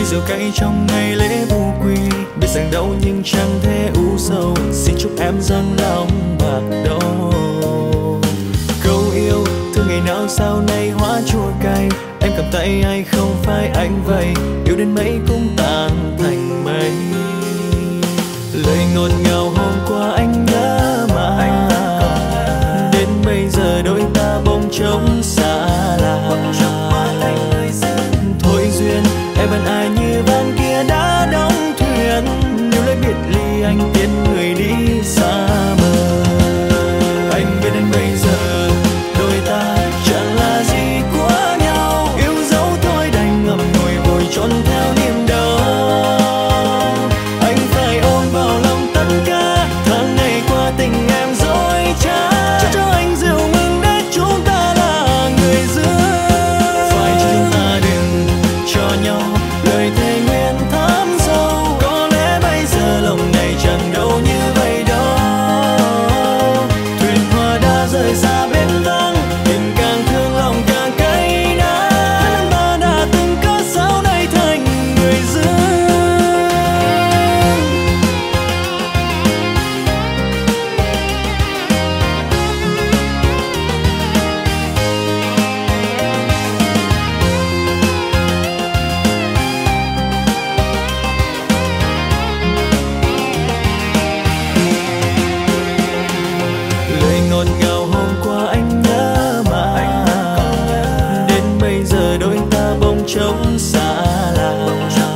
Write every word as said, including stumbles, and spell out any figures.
rượu cay trong ngày lễ vu quy, biết rằng đau nhưng chẳng thể u sầu. Xin chúc em rằng lòng bạc đầu. Câu yêu thương ngày nào sau này hóa chua cay, em cầm tay ai không phải anh vậy, yêu đến mấy cũng tan thành mây. Lời ngọt ngào hôm qua anh nhớ mà, đến bây giờ đôi ta bỗng trống xa lạ. Thôi duyên em vẫn ai như van kia đã đóng thuyền, nếu lấy biệt ly anh tiễn người đi xa mờ. Anh biết đến bây giờ đôi ta chẳng là gì của nhau, yêu dấu thôi đành ngậm ngùi vội trốn theo niềm đau. Anh phải ôm vào lòng tất cả tháng ngày qua tình em dối trá, cho cho anh rượu mừng để chúng ta là người giữa. Phải cho chúng ta đừng cho nhau lời thề nguyện thắm sâu, có lẽ bây giờ lòng này chẳng đâu như vậy đâu. Thuyền hoa đã rời xa bến vắng, tình càng thương lòng càng cay đắng. Ta đã từng cất sao nay thành người dưng. Lời ngọt ngào hôm qua anh nhớ mà, đến bây giờ đôi ta bỗng trống xa lạ.